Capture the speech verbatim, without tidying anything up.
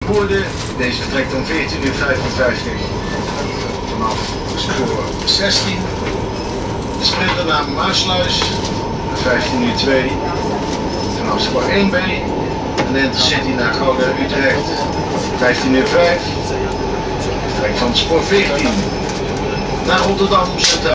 Woerden. Deze vertrekt om veertien uur vijfenvijftig vanaf spoor zestien. De sprinter naar Maasluis, vijftien uur twee vanaf spoor één B. En de Intercity naar Gouda Utrecht, vijftien uur vijf. Vertrekt van spoor veertien naar Rotterdam Centraal.